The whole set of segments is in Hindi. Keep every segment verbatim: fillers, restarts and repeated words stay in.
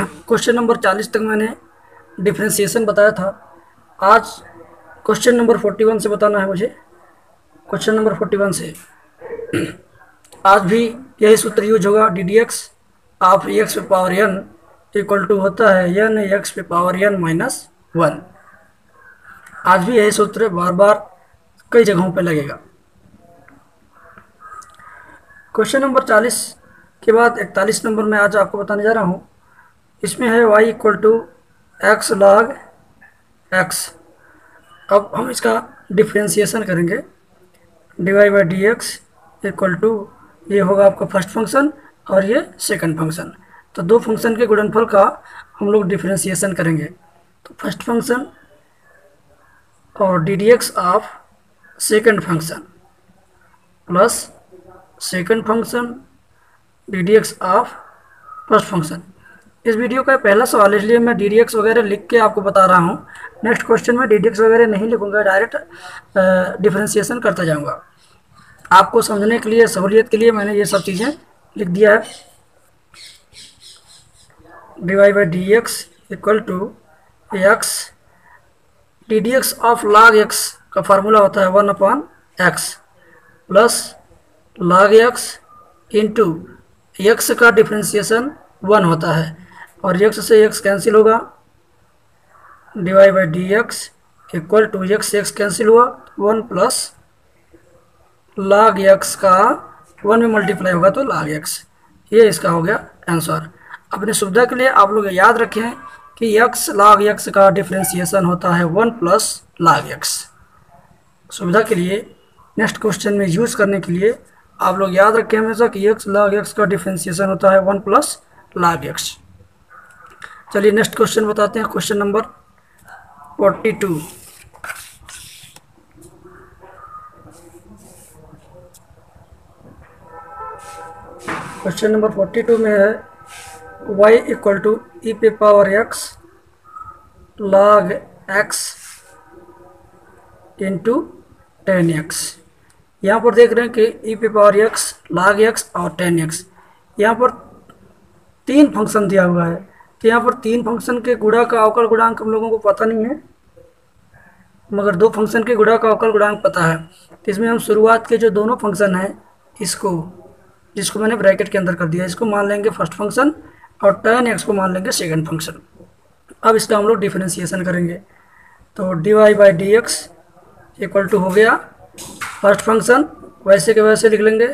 क्वेश्चन नंबर चालीस तक मैंने डिफरेंशिएशन बताया था। आज क्वेश्चन नंबर फोर्टी वन से बताना है मुझे। क्वेश्चन नंबर फोर्टी वन से आज भी यही सूत्र यूज होगा। D d x of x पे पावर एन इक्वल टू होता है एन एक्स पे पावर एन माइनस वन। आज भी यही सूत्र बार बार कई जगहों पे लगेगा। क्वेश्चन नंबर चालीस के बाद इकतालीस नंबर में आज आपको बताने जा रहा हूँ। इसमें है y equal to x log x. अब हम इसका डिफ्रेंशिएशन करेंगे। D y by d x equal to ये होगा आपका फर्स्ट फंक्शन और ये सेकंड फंक्शन। तो दो फंक्शन के गुणनफल का हम लोग डिफ्रेंशिएशन करेंगे। तो फर्स्ट फंक्शन और d d x of second function plus second function d d x of first function. इस वीडियो का पहला सवाल, इसलिए मैं डी डी एक्स वगैरह लिख के आपको बता रहा हूँ। नेक्स्ट क्वेश्चन में डी डी एक्स वगैरह नहीं लिखूंगा, डायरेक्ट डिफरेंशिएशन करता जाऊंगा। आपको समझने के लिए, सहूलियत के लिए मैंने ये सब चीज़ें लिख दिया है। D y by d x equal to x, d d x of log x का फार्मूला होता है one upon x plus log x into x का डिफ्रेंशिएशन वन होता है और एक्स से एक्स कैंसिल होगा। D y by d x equal to x x cancel हुआ वन प्लस लॉग एक्स का वन में मल्टीप्लाई होगा तो लॉग एक्स। ये इसका हो गया आंसर। अपनी सुविधा के लिए आप लोग याद रखें कि एक्स लॉग एक्स का डिफ्रेंशिएशन होता है वन प्लस लॉग एक्स। सुविधा के लिए नेक्स्ट क्वेश्चन में यूज करने के लिए आप लोग याद रखें हमेशा कि एक्स लॉग एक्स का डिफ्रेंशिएशन होता है वन प्लस लॉग एक्स। चलिए नेक्स्ट क्वेश्चन बताते हैं। Question number forty two. Question number forty two में है y इक्वल टू ई पे power x log x into ten x. यहाँ पर देख रहे हैं कि ई पे पावर x लॉग x और टेन एक्स। यहाँ पर तीन फंक्शन दिया हुआ है। तो यहाँ पर तीन फंक्शन के गुणा का अवकल गुणांक हम लोगों को पता नहीं है, मगर दो फंक्शन के गुणा का अवकल गुणांक पता है। तो इसमें हम शुरुआत के जो दोनों फंक्शन हैं, इसको जिसको मैंने ब्रैकेट के अंदर कर दिया, इसको मान लेंगे फर्स्ट फंक्शन और टेन एक्स को मान लेंगे सेकंड फंक्शन। अब इसका हम लोग डिफरेंशिएशन करेंगे। तो d y by d x equal to हो गया फर्स्ट फंक्शन, वैसे के वैसे लिख लेंगे,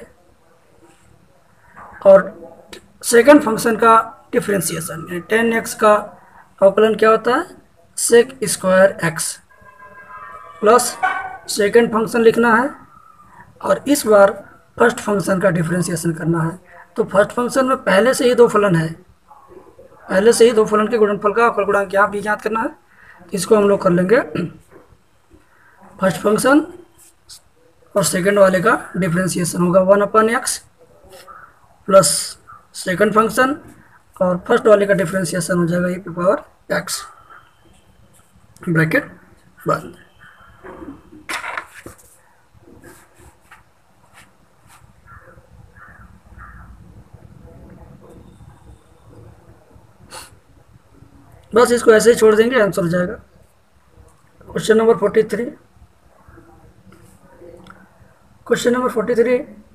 और सेकंड फंक्शन का डिफरेंशिएशन टेन एक्स का अवकलन क्या होता है sec square x plus second function लिखना है और इस बार फर्स्ट फंक्शन का डिफरेंशिएशन करना है। तो फर्स्ट फंक्शन में पहले से ही दो फलन है, पहले से ही दो फलन के गुणनफल का अवकल गुणांक यहाँ भी ज्ञात करना है। इसको हम लोग कर लेंगे फर्स्ट फंक्शन और सेकंड वाले का डिफरेंशिएशन होगा one upon x plus second function और फर्स्ट वाले का डिफरेंशिएशन हो जाएगा ई पे पावर एक्स, ब्रैकेट बंद। बस इसको ऐसे ही छोड़ देंगे, आंसर हो जाएगा। Question number forty three. Question number forty three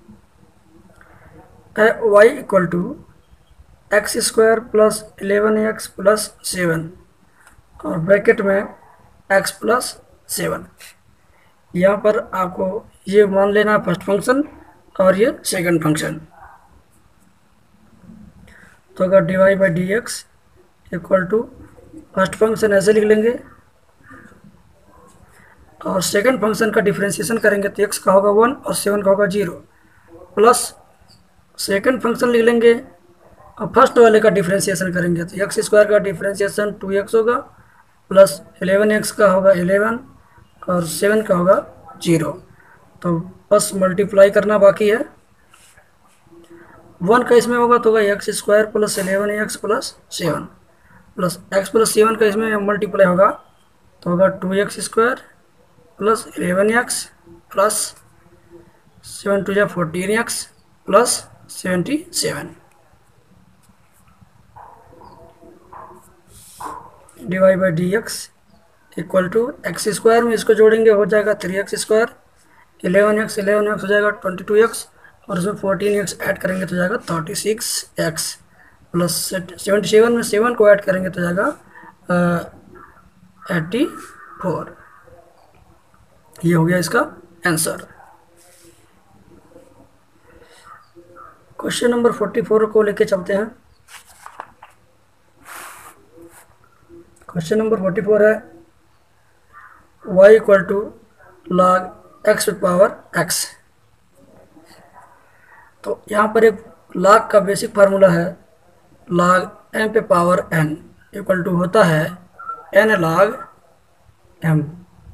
है y equal to x square plus eleven x plus seven और ब्रैकेट में x प्लस सेवन। यहाँ पर आपको ये मान लेना है फर्स्ट फंक्शन और ये सेकंड फंक्शन। तो अगर d y by d x equal to first function ऐसे लिख लेंगे और सेकंड फंक्शन का डिफरेंशिएशन करेंगे तो x का होगा वन और सेवन का होगा जीरो प्लस सेकंड फंक्शन लिख लेंगे और फर्स्ट वाले का डिफरेंशिएशन करेंगे तो एक्स स्क्वायर का डिफरेंशिएशन टू एक्स होगा प्लस इलेवन एक्स का होगा इलेवन और सेवन का होगा जीरो। तो बस मल्टीप्लाई करना बाकी है। वन का इसमें होगा तो होगा x square plus eleven x plus seven plus x plus seven का इसमें मल्टीप्लाई होगा तो होगा two x square plus eleven x plus seven two या fourteen x plus seventy seven. D y by d x equal to x square में इसको जोड़ेंगे हो जाएगा three x square, eleven x eleven x हो जाएगा ट्वेंटी टू एक्स, और उसमें फोर्टीन एक्स ऐड करेंगे तो जाएगा thirty six x, plus seventy seven में सेवन को ऐड करेंगे तो जाएगा एट्टी फोर। ये हो गया इसका answer. Question number forty four को लेके चलते हैं। क्वेश्चन नंबर फोर्टी फोर है y equal to log x power x। तो यहाँ पर एक लॉग का बेसिक फार्मूला है लॉग m पे पावर n इक्वल टू होता है n लॉग m।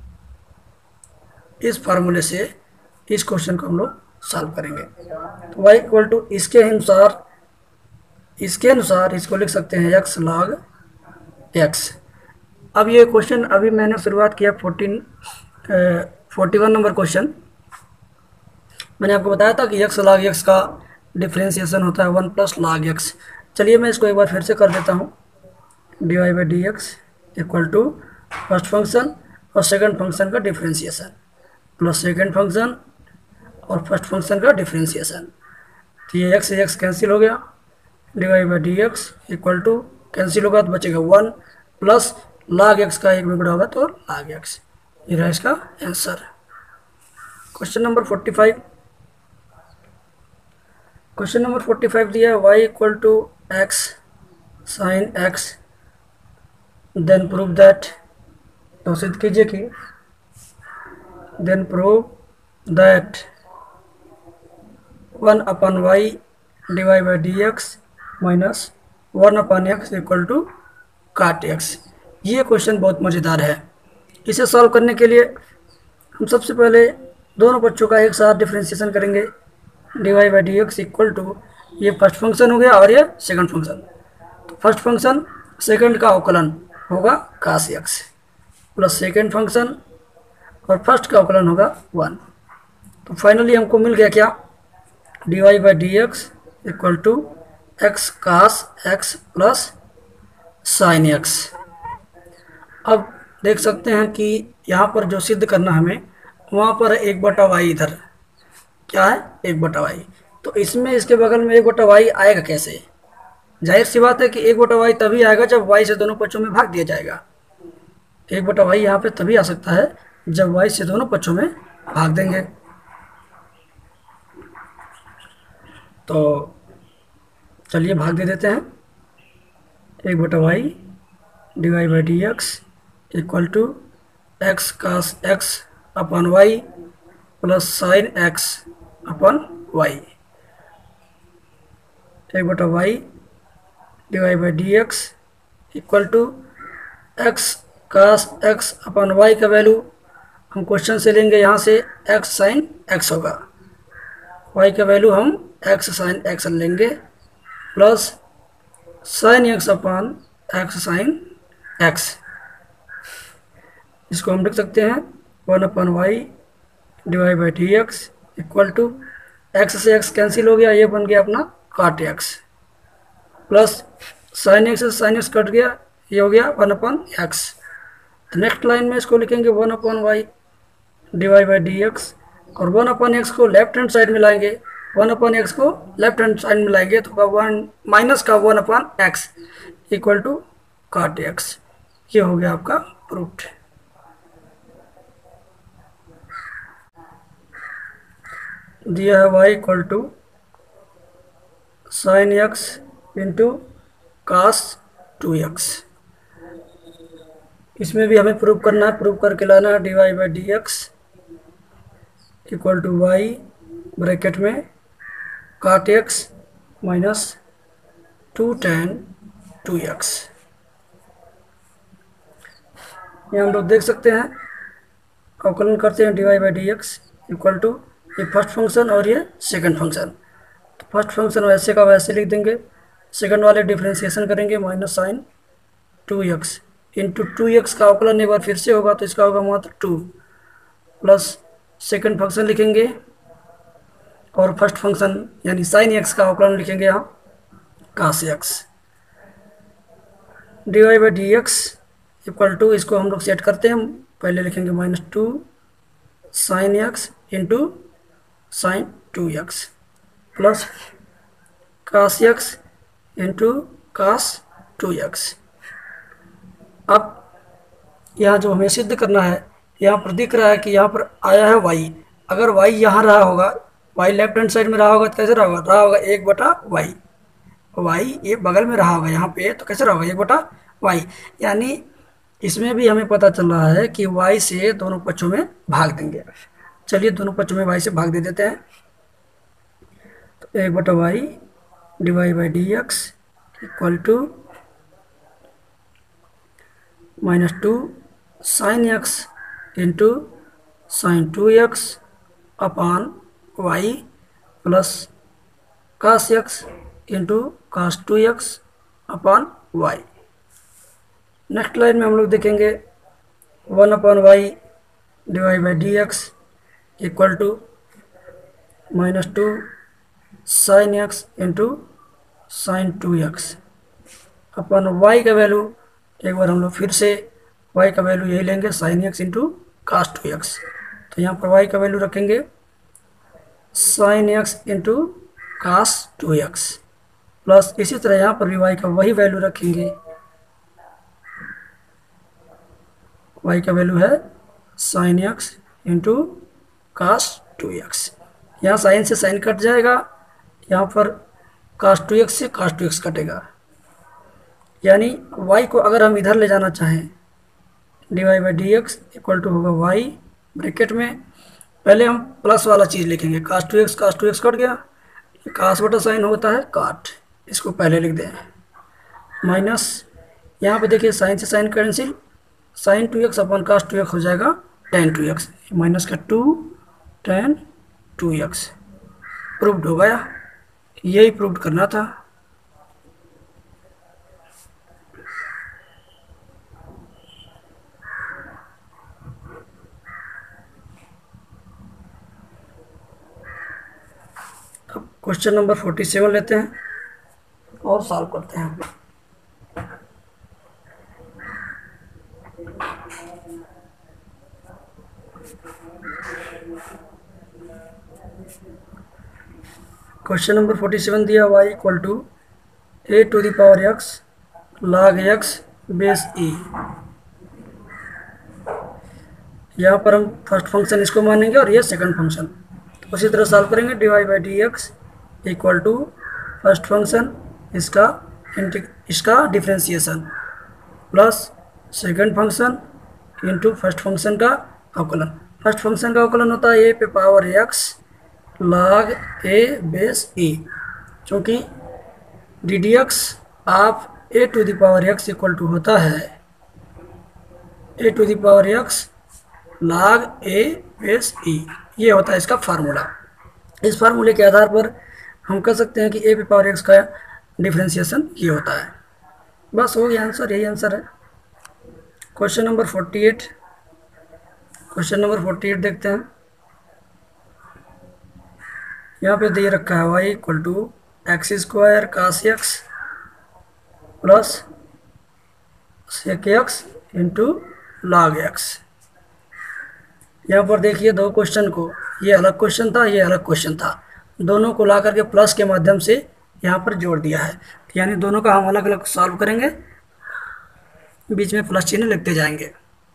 इस फार्मूले से इस क्वेश्चन को हम लोग सॉल्व करेंगे। तो y इक्वल टू इसके अनुसार इसके अनुसार इसको लिख सकते हैं x लॉग x। अब ये क्वेश्चन अभी मैंने शुरुआत किया फोर्टीन फोर्टी वन नंबर क्वेश्चन। मैंने आपको बताया था कि x लॉग x का डिफ्रेंसिएशन होता है वन प्लस लॉग x। चलिए मैं इसको एक बार फिर से कर देता हूँ। D y by d x equal to first function और सेकंड फंक्शन का डिफ्रेंसिएशन प्लस सेकंड फंक्शन और फर्स्ट फंक्शन का डिफ्रेंसिएशन। तो ये x से x कैंसिल हो गया। D y by d x equal to cancel होगा तो बचेगा वन प्लस लॉग x का एक में गुणा होगा तो लॉग x। ये रहा इसका answer. Question number forty five. Question number forty five दिया है y equal to x sine x then prove that. तो सिद्ध कीजिए कि then prove that one upon y d y by d x minus one upon x equal to cot x. ये क्वेश्चन बहुत मज़ेदार है। इसे सॉल्व करने के लिए हम सबसे पहले दोनों बच्चों का एक साथ डिफ्रेंशिएशन करेंगे। D y by d x equal to ये फर्स्ट फंक्शन हो गया और ये सेकंड फंक्शन। तो फर्स्ट फंक्शन सेकंड का अवकलन होगा cos x plus second function और फर्स्ट का अवकलन होगा वन। तो फाइनली हमको मिल गया क्या, d y by d x equal to x cos x plus sine x. अब देख सकते हैं कि यहाँ पर जो सिद्ध करना हमें वहाँ पर एक बटा वाई, इधर क्या है एक बटा वाई। तो इसमें इसके बगल में एक बटा वाई आएगा कैसे? जाहिर सी बात है कि एक बटा वाई तभी आएगा जब वाई से दोनों पक्षों में भाग दिया जाएगा। एक बटा वाई यहाँ पे तभी आ सकता है जब वाई से दोनों पक्षों में भाग देंगे। तो चलिए भाग दे देते हैं। एक बटा y d y by d x equal to x cos x upon y plus sine x upon y. एक बटा y d y by d x equal to x cos x upon y का वैल्यू हम क्वेश्चन से लेंगे, यहाँ से एक्स साइन एक्स होगा। वाई का वैल्यू हम एक्स साइन एक्स लेंगे plus sine x upon x sine x. इसको हम लिख सकते हैं one upon y d y by d x equal to x से एक्स कैंसिल हो गया, ये बन गया अपना cot x plus sine x से साइन एक्स कट गया, ये हो गया one upon x. Next line में इसको लिखेंगे one upon y d y by d x और वन अपन एक्स को लेफ्ट हैंड साइड में लाएंगे, वन अपन एक्स को लेफ्ट हैंड साइड में लाएंगे तो वन माइनस का one upon x equal to cot x. ये हो गया आपका प्रूफ्ड। दिया है y equal to sine x into cos two x. इसमें भी हमें प्रूव करना है, प्रूव करके लाना है d y by d x equal to y bracket में cot x minus two tan two x. ये हम लोग देख सकते हैं, अवकलन करते हैं d y by d x equal to ये फर्स्ट फंक्शन और ये सेकंड फंक्शन। तो फर्स्ट फंक्शन वैसे का वैसे लिख देंगे, सेकंड वाले डिफ्रेंशिएशन करेंगे minus sine two x into two x का अवकलन एक बार फिर से होगा तो इसका होगा मात्र टू प्लस सेकंड फंक्शन लिखेंगे और फर्स्ट फंक्शन यानी साइन एक्स का अवकलन लिखेंगे यहाँ cos x. D y by d x equal to, इसको हम लोग सेट करते हैं, पहले लिखेंगे minus two sine x into sine two x plus cos x into cos two x. अब यहाँ जो हमें सिद्ध करना है, यहाँ पर दिख रहा है कि यहाँ पर आया है वाई। अगर वाई यहाँ रहा होगा, वाई लेफ्ट हैंड साइड में रहा होगा तो कैसे रहा होगा, रहा होगा एक बटा वाई। वाई ये बगल में रहा होगा यहाँ पे, तो कैसे रहा होगा एक बटा वाई। यानी इसमें भी हमें पता चल रहा है कि वाई से दोनों पक्षों में भाग देंगे। चलिए दोनों पक्षों में वाई से भाग दे देते हैं। तो एक बटा y divide by d x equal to minus two sine x into sine two x upon y plus cos x into cos two x upon y. Next line में हम लोग देखेंगे one upon y divide by d x equal to minus two sine x into sine two x upon y का वैल्यू एक बार हम लोग फिर से वाई का वैल्यू यही लेंगे, sine x into cos two x. तो यहाँ पर वाई का वैल्यू रखेंगे sine x into cos two x plus इसी तरह यहाँ पर भी वाई का वही वैल्यू रखेंगे, वाई का वैल्यू है sine x into cos two x. यहाँ साइन से साइन कट जाएगा, यहाँ पर कास टू एक्स से कास टू एक्स कटेगा। यानी y को अगर हम इधर ले जाना चाहें, d y by d x equal to होगा y ब्रैकेट में, पहले हम प्लस वाला चीज़ लिखेंगे, cos two x cos two x cut गया, कास बटा साइन होता है काट, इसको पहले लिख दें माइनस, यहाँ पे देखिए साइन से sine cancel, sine two x upon cos two x हो जाएगा टेन टू एक्स, माइनस का two tan two x. Proved हो गया, यही प्रूव्ड करना था। अब क्वेश्चन नंबर फोर्टी सेवन लेते हैं और सॉल्व करते हैं। क्वेश्चन नंबर फोर्टी सेवन दिया y equal to a to the power x log x base e. यहाँ पर हम फर्स्ट फंक्शन इसको मानेंगे और ये सेकंड फंक्शन, तो उसी तरह सॉल्व करेंगे। D y by d x equal to first function इसका इसका differentiation plus second function into first function का अवकलन। फर्स्ट फंक्शन का अवकलन होता है ए पे power x log a base e, चूँकि d d x of a to the power x equal to होता है a to the power x log a base e, ये होता है इसका फार्मूला। इस फार्मूले के आधार पर हम कह सकते हैं कि ए पे पावर एक्स का डिफ्रेंसिएशन ये होता है। बस हो गया आंसर, यही आंसर है। Question number forty eight question number forty eight देखते हैं। यहाँ पे दे रखा है y equal to x square cos x plus sec x into log x. यहाँ पर देखिए दो क्वेश्चन को, ये अलग क्वेश्चन था, ये अलग क्वेश्चन था, दोनों को ला करके प्लस के माध्यम से यहाँ पर जोड़ दिया है। यानी दोनों का हम अलग अलग सॉल्व करेंगे, बीच में प्लस चिन्ह लिखते जाएंगे।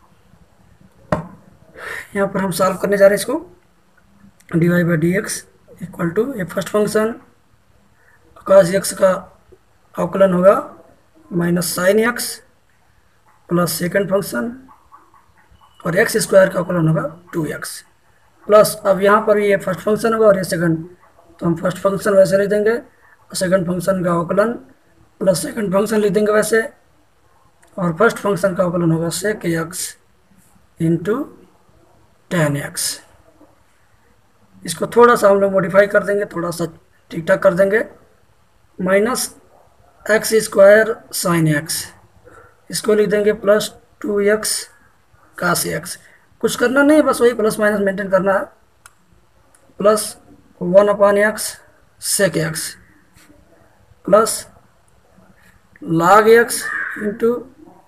यहाँ पर हम सॉल्व करने जा रहे हैं इसको। D y by d x equal to ये फर्स्ट फंक्शन कास एक्स का अवकलन होगा minus sine x plus second function और एक्स स्क्वायर का अवकलन होगा टू एक्स प्लस, अब यहाँ पर ये फर्स्ट फंक्शन होगा और ये सेकंड, तो हम फर्स्ट फंक्शन वैसे लिख देंगे, सेकंड फंक्शन का अवकलन प्लस सेकंड फंक्शन लिख देंगे वैसे, और फर्स्ट फंक्शन का अवकलन होगा sec x into ten x. इसको थोड़ा सा हम लोग मॉडिफाई कर देंगे, थोड़ा सा ठीक ठाक कर देंगे, minus x square sine x, इसको लिख देंगे plus two x cos x. कुछ करना नहीं है, बस वही प्लस माइनस मेंटेन करना है, plus one upon x sec x plus log x into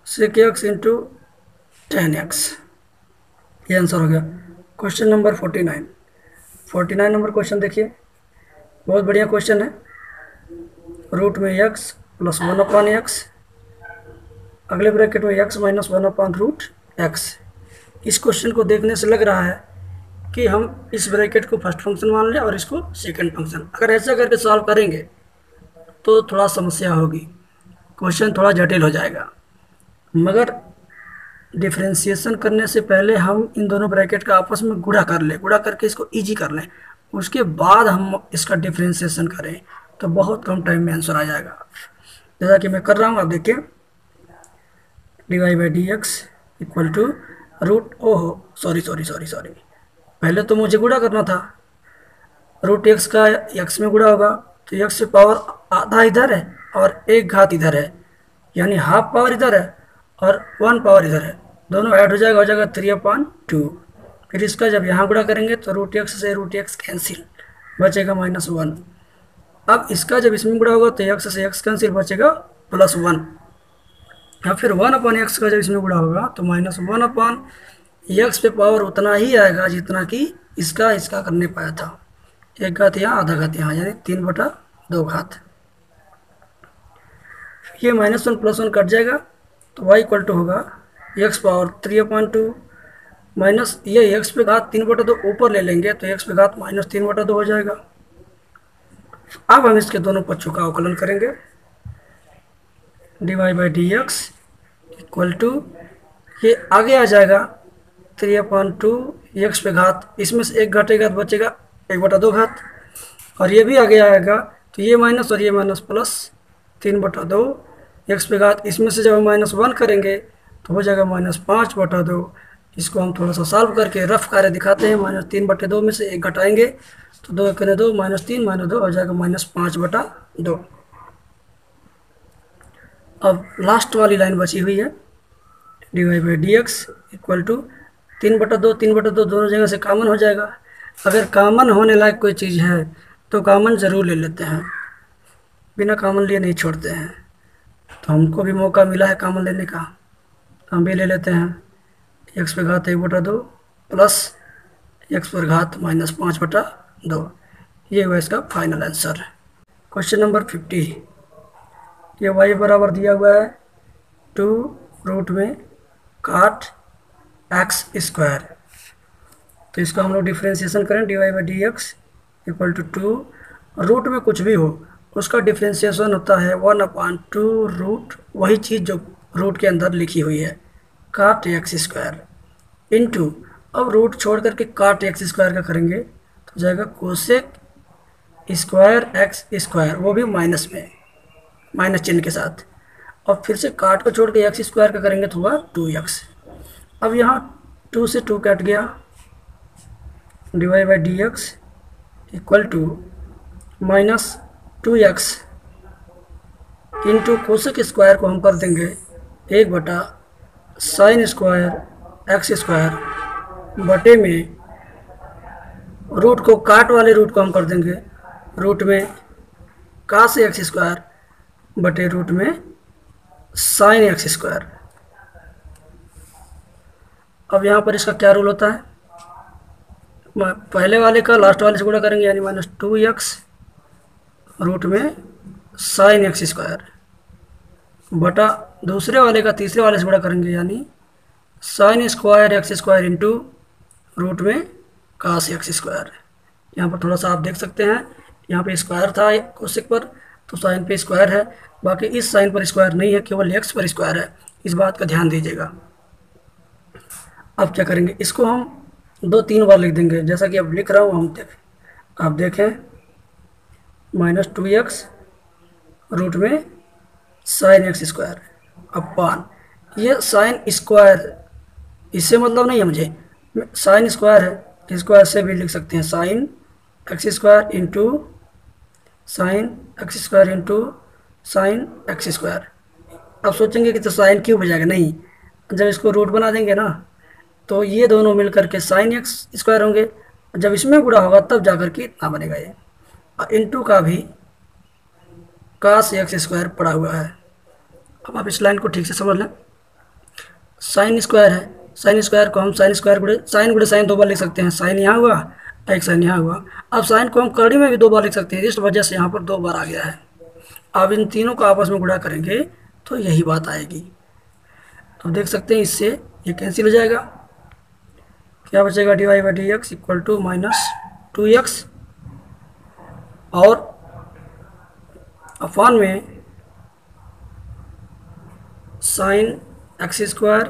sec x into ten x, ये आंसर हो गया। Question number forty nine forty nine number question देखिए, बहुत बढ़िया क्वेश्चन है। रूट में x plus one upon x, अगले ब्रैकेट में x minus one upon root x. इस क्वेश्चन को देखने से लग रहा है कि हम इस ब्रैकेट को फर्स्ट फंक्शन मान लें और इसको सेकंड फंक्शन। अगर ऐसा करके सॉल्व करेंगे तो थोड़ा समस्या होगी, क्वेश्चन थोड़ा जटिल हो जाएगा। मगर डिफ्रेंशिएशन करने से पहले हम इन दोनों ब्रैकेट का आपस में गुणा कर लें, गुणा करके इसको ईजी कर लें, उसके बाद हम इसका डिफ्रेंशिएशन करें तो बहुत कम टाइम में आंसर आ जाएगा। जैसा कि मैं कर रहा हूँ, आप देखिए, d y by d x equal to root, ओहो सॉरी सॉरी सॉरी सॉरी पहले तो मुझे गुणा करना था। रूट एक्स का एक्स में गुणा होगा तो एक्स से पावर आधा इधर है और एक घात इधर है, यानी हाफ पावर इधर है और वन पावर इधर है, दोनों ऐड हो जाएगा, हो जाएगा थ्री अपॉन टू। फिर इसका जब यहाँ गुणा करेंगे तो रूट एक्स से रूट एक्स कैंसिल, बचेगा माइनस वन। अब इसका जब इसमें गुणा होगा तो एक्स से एक्स कैंसिल, बचेगा प्लस वन। या फिर वन अपॉन एक्स का जब इसमें गुणा होगा तो माइनस वन अपॉन एक्स पे पावर उतना ही आएगा जितना कि इसका इसका करने पाया था, एक घात यहाँ आधा घात यहाँ, यानी तीन बटा दो घात। ये minus one plus one cut जाएगा तो वाई इक्वल टू होगा x power three upon two minus ये एक्स पे घात तीन बटा दो ऊपर ले लेंगे तो एक्स पे घात माइनस तीन बटा दो हो जाएगा। अब हम इसके दोनों पक्षों का अवकलन करेंगे, d y by d x equal to, ये आगे आ जाएगा थ्री अपॉन टू एक्स पे घात, इसमें से एक घटेगा तो बचेगा एक बटा दो घात, और ये भी आगे आएगा तो ये माइनस और ये माइनस प्लस तीन बटा दो एक्स पे घात, इसमें से जब हम माइनस वन करेंगे तो हो जाएगा माइनस पाँच बटा दो। इसको हम थोड़ा सा सॉल्व करके रफ कार्य दिखाते हैं। माइनस तीन बटे दो में से एक घटाएंगे तो दो एक दो, माइनस तीन माइनस दो हो जाएगा माइनस पाँच बटा दो। अब लास्ट वाली लाइन बची हुई है, d y by d x equal to तीन बटा दो, तीन बटा दो दोनों जगह से कॉमन हो जाएगा। अगर कॉमन होने लायक कोई चीज़ है तो कॉमन ज़रूर ले लेते हैं, बिना कॉमन लिए नहीं छोड़ते हैं। तो हमको भी मौका मिला है कॉमन लेने का, हम भी ले लेते हैं। एक्स पे घात एक बटा दो प्लस एक्स पर घात माइनस पाँच बटा दो, ये हुआ इसका final answer. Question number fifty, ये वाई बराबर दिया हुआ है टू रूट में काट एक्स स्क्वायर, तो इसका हम लोग डिफ्रेंशिएशन करें, d y by d x equal to two, root में कुछ भी हो उसका डिफ्रेंशिएशन होता है वन अपॉन टू रूट, वही चीज़ जो रूट के अंदर लिखी हुई है, काट एक्स स्क्वायर इनटू, अब रूट छोड़ करके काट एक्स स्क्वायर का करेंगे तो जाएगा कोसेक स्क्वायर एक्स स्क्वायर, वो भी माइनस में, माइनस चिन्ह के साथ, और फिर से काट को छोड़ के एक्स स्क्वायर का करेंगे तो हुआ टू एक्स। अब यहाँ टू से टू कट गया, d y by d x equal to minus two x into cosec square को हम कर देंगे एक बटा साइन स्क्वायर एक्स स्क्वायर बटे में, रूट को काट वाले रूट को हम कर देंगे रूट में कास एक्स स्क्वायर बटे रूट में साइन एक्स स्क्वायर। अब यहाँ पर इसका क्या रूल होता है, पहले वाले का लास्ट वाले से गुणा करेंगे यानी माइनस टू एक्स रूट में साइन एक्स स्क्वायर बटा दूसरे वाले का तीसरे वाले से गुणा करेंगे यानी sine square x square into root में कास एक्स स्क्वायर। यहाँ पर थोड़ा सा आप देख सकते हैं, यहाँ पे स्क्वायर था कोसेक पर तो साइन पे स्क्वायर है, बाकी इस साइन पर स्क्वायर नहीं है, केवल एक्स पर स्क्वायर है, इस बात का ध्यान दीजिएगा। अब क्या करेंगे, इसको हम दो तीन बार लिख देंगे, जैसा कि अब लिख रहा हूँ, हम देख आप देखें माइनस टू एक्स रूट में साइन एक्स स्क्वायर अपान, ये साइन स्क्वायर इससे मतलब नहीं है मुझे, साइन स्क्वायर है, स्क्वायर से भी लिख सकते हैं, sine x square into sine x square into sine x square. अब सोचेंगे कि तो साइन क्यों हो जाएगा, नहीं, जब इसको रूट बना देंगे ना तो ये दोनों मिल करके साइन एक्स स्क्वायर होंगे, जब इसमें गुणा होगा तब जाकर के इतना बनेगा ये, और इंटू का भी कास एक्स स्क्वायर पड़ा हुआ है। अब आप इस लाइन को ठीक से समझ लें, साइन स्क्वायर है, साइन स्क्वायर को हम साइन स्क्वायर गुड़े साइन गुड़े साइन दो बार लिख सकते हैं, साइन यहाँ हुआ, एक साइन यहाँ हुआ। अब साइन को हम करड़ी में भी दो बार लिख सकते हैं, इस वजह से यहाँ पर दो बार आ गया है। अब इन तीनों को आपस में गुणा करेंगे तो यही बात आएगी। तो देख सकते हैं इससे ये कैंसिल हो जाएगा, क्या बचेगा, d y by d x equal to minus two x और अपान में साइन एक्स स्क्वायर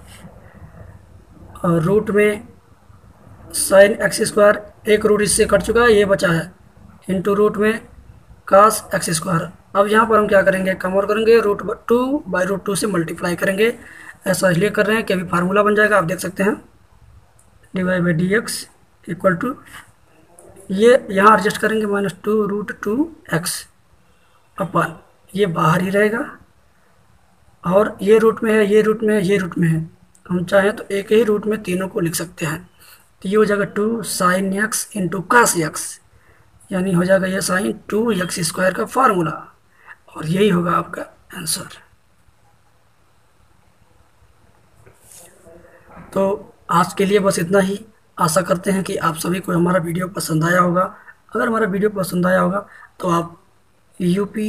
और रूट में साइन एक्स स्क्वायर, एक रूट इससे कट चुका है, ये बचा है, इंटू रूट में कास एक्स स्क्वायर। अब यहाँ पर हम क्या करेंगे, कम और करेंगे, root two by root two से मल्टीप्लाई करेंगे। ऐसा इसलिए कर रहे हैं कि अभी फार्मूला बन जाएगा, आप देख सकते हैं d y by d x equal to, ये यहाँ एडजस्ट करेंगे minus two root two x upon, ये बाहर ही रहेगा और ये रूट में है, ये रूट में है, ये रूट में है, हम चाहें तो एक ही रूट में तीनों को लिख सकते हैं। तो ये हो जाएगा two sine x into cos x, यानी हो जाएगा ये साइन टू एक्स स्क्वायर का फार्मूला, और यही होगा आपका आंसर। तो आज के लिए बस इतना ही। आशा करते हैं कि आप सभी को हमारा वीडियो पसंद आया होगा। अगर हमारा वीडियो पसंद आया होगा तो आप UP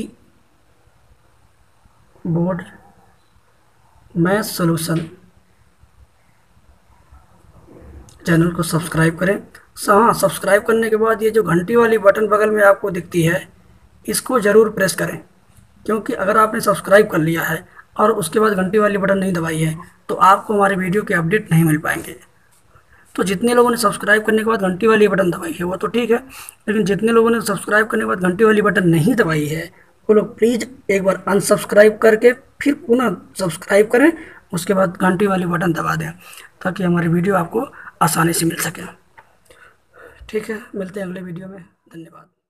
board math solution channel को सब्सक्राइब करें। हाँ, सब्सक्राइब करने के बाद ये जो घंटी वाली बटन बगल में आपको दिखती है, इसको ज़रूर प्रेस करें, क्योंकि अगर आपने सब्सक्राइब कर लिया है और उसके बाद घंटी वाली बटन नहीं दबाई है तो आपको हमारे वीडियो के अपडेट नहीं मिल पाएंगे। तो जितने लोगों ने सब्सक्राइब करने के बाद घंटी वाली बटन दबाई है वो तो ठीक है, लेकिन जितने लोगों ने सब्सक्राइब करने के बाद घंटी वाली बटन नहीं दबाई है वो लोग प्लीज़ एक बार अनसब्सक्राइब करके फिर पुनः सब्सक्राइब करें, उसके बाद घंटी वाली बटन दबा दें, ताकि हमारी वीडियो आपको आसानी से मिल सके। ठीक है, मिलते हैं अगले वीडियो में, धन्यवाद।